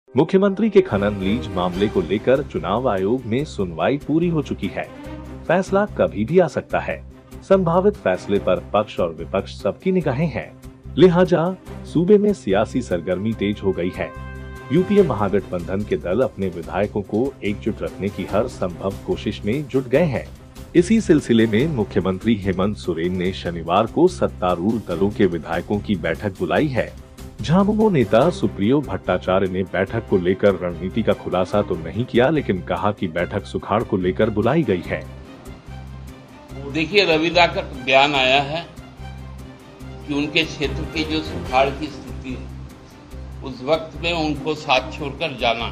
मुख्यमंत्री के खनन लीज मामले को लेकर चुनाव आयोग में सुनवाई पूरी हो चुकी है। फैसला कभी भी आ सकता है। संभावित फैसले पर पक्ष और विपक्ष सबकी निगाहें हैं। लिहाजा सूबे में सियासी सरगर्मी तेज हो गई है। यूपीए महागठबंधन के दल अपने विधायकों को एकजुट रखने की हर संभव कोशिश में जुट गए हैं। इसी सिलसिले में मुख्यमंत्री हेमंत सोरेन ने शनिवार को सत्तारूढ़ दलों के विधायकों की बैठक बुलाई है। झामुमो नेता सुप्रियो भट्टाचार्य ने बैठक को लेकर रणनीति का खुलासा तो नहीं किया, लेकिन कहा कि बैठक सुखाड़ को लेकर बुलाई गई है। देखिए, रविदा का बयान आया है कि उनके क्षेत्र की जो सुखाड़ की स्थिति है, उस वक्त में उनको साथ छोड़कर जाना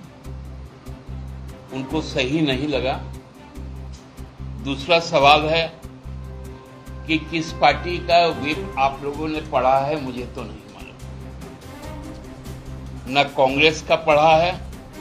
उनको सही नहीं लगा। दूसरा सवाल है कि किस पार्टी का व्हिप आप लोगों ने पढ़ा है, मुझे तो नहीं मालूम। न कांग्रेस का पढ़ा है।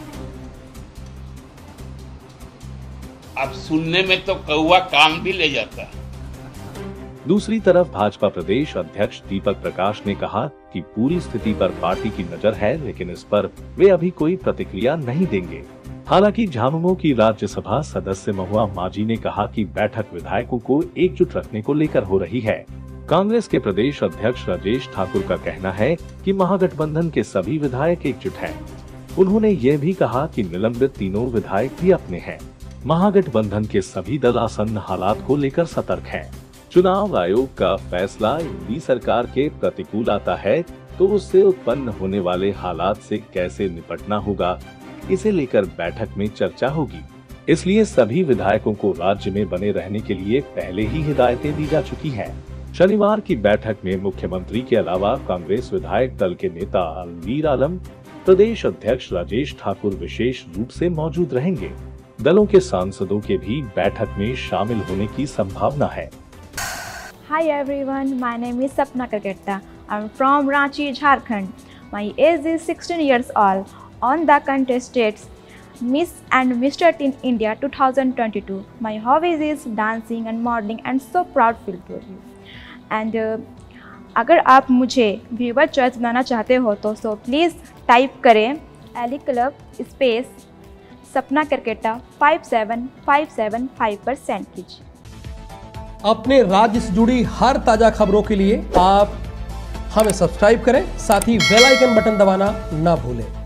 अब सुनने में तो कौवा कान भी ले जाता है। दूसरी तरफ भाजपा प्रदेश अध्यक्ष दीपक प्रकाश ने कहा कि पूरी स्थिति पर पार्टी की नजर है, लेकिन इस पर वे अभी कोई प्रतिक्रिया नहीं देंगे। हालांकि झामुमो की राज्यसभा सदस्य महुआ माझी ने कहा कि बैठक विधायकों को एकजुट रखने को लेकर हो रही है। कांग्रेस के प्रदेश अध्यक्ष राजेश ठाकुर का कहना है कि महागठबंधन के सभी विधायक एकजुट हैं। उन्होंने ये भी कहा कि निलंबित तीनों विधायक भी अपने हैं। महागठबंधन के सभी दल आसन्न हालात को लेकर सतर्क हैं। चुनाव आयोग का फैसला यदि सरकार के प्रतिकूल आता है तो उससे उत्पन्न होने वाले हालात से कैसे निपटना होगा, इसे लेकर बैठक में चर्चा होगी। इसलिए सभी विधायकों को राज्य में बने रहने के लिए पहले ही हिदायतें दी जा चुकी हैं। शनिवार की बैठक में मुख्यमंत्री के अलावा कांग्रेस विधायक दल के नेता अलवीर आलम, प्रदेश अध्यक्ष राजेश ठाकुर विशेष रूप से मौजूद रहेंगे। दलों के सांसदों के भी बैठक में शामिल होने की संभावना है। Hi everyone, my name is Sapna Karketta. I'm from Ranchi, Jharkhand. My age is 16 years old. On the contested Miss and Mr. Teen India 2022. My hobbies is dancing and modeling and so proud feel to you. And अगर आप मुझे viewer choice बनाना चाहते हो तो please type करें Ellie club space Sapna Kerketta 57575 पर send कीजिए। अपने राज्य से जुड़ी हर ताज़ा खबरों के लिए आप हमें सब्सक्राइब करें, साथ ही बेल आइकन बटन दबाना ना भूलें।